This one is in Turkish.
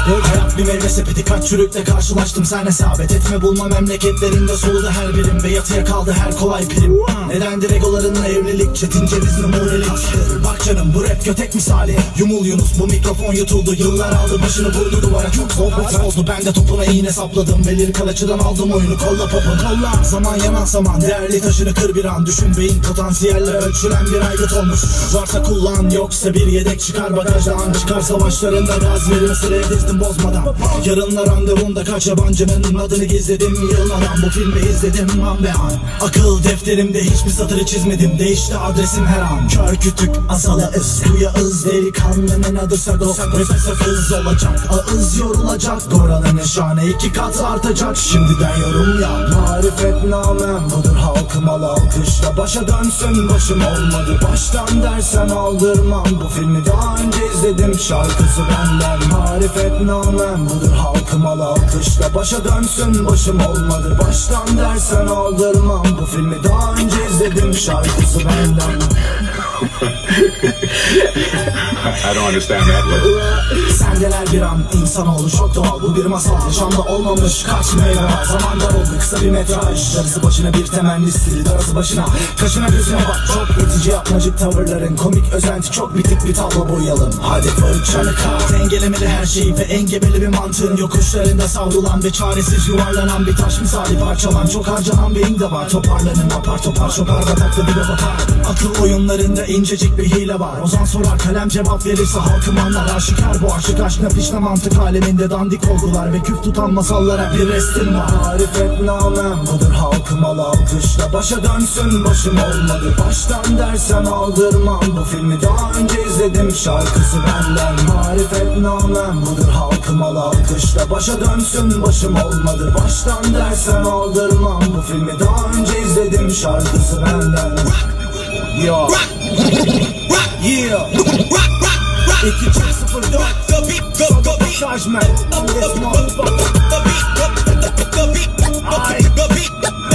Hayat bir meyve sepeti, kaç çürükle karşılaştım, sen hesap et. Etme bulma memleketlerinde soludu her birim ve yatıya kaldı her kolay prim. Nedendir egolarınla evlilik, çetin cevizli muğrelik. Bak canım, bu rap kötek misali. Yumul Yunus, bu mikrofon yutuldu. Yıllar aldı başını vurdu duvara, çok sohbet oldu. Ben de topuna iğne sapladım ve lirik açıdan aldım oyunu. Kolla popun kolla, zaman yanan zaman. Değerli taşını kır bir an, düşün beyin potansiyelle ölçülen bir aygıt olmuş. Varsa kullan, yoksa bir yedek çıkar bagajdan. Çıkar savaşlarında gazilerimi sıraya dizdim bozmadan. Yarınla randevumda kaç yabancının adını gizledim. Yılmadan bu filmi izledim an be an. Akıl defterimde hiçbir satırı çizmedim, değişti adresim her an. Kör kütük asalı ız, bu Yağız delikanlının adı Sago. Rap'e sakız olacak, ağız yorulacak. Goran'ın şanı 2 kat artacak. Şimdiden yorum yap, marifetnamem budur, halkım al alkışla. Başa dönsün başım olmadı, baştan dersen aldırmam. Bu filmi daha önce izledim, şarkısı benden. Marifetnamem budur, halkım al alkışla. Başa dönsün başım olmadı, baştan dersen aldırmam. Bu filmi daha önce izledim, şarkısı benden. I don't understand that one. Sendeler bir an, insanoğlu çok doğal, bu bir masal. Yaşamda olmamış kaç meyve var. Zaman dar oldu, kısa bir metraj. Darısı başına bir temenni stili, darısı başına. Kaşına gözüne bak, çok itici yapmacık tavırların. Komik özenti, çok bitik bir tablo boyayalım. Hadi fırçanı kal. Dengelemeli her şeyi ve engebeli bir mantığın yokuşlarında savrulan ve çaresiz yuvarlanan bir taş misali parçalan. Çok harcanan beyin de var, toparlanın apar topar şopar batakta bir de bakar. Akıl oyunlarında incecik bir hile var. Ozan sorar, kalem cevap verirse halkım anlar. Aşikar bu aşık, aşk nefişle mantık aleminde dandik olgular ve küf tutan masallara bir restim var. Marifetnamem budur, halkım al alkışla. Başa dönsün başım olmadı, baştan dersen aldırmam. Bu filmi daha önce izledim, şarkısı benden. Marifetnamem budur, halkım al alkışla. Başa dönsün başım olmadı, baştan dersen aldırmam. Bu filmi daha önce izledim, şarkısı benden. Yo. Yeah. 2-0-4 Sabotage man.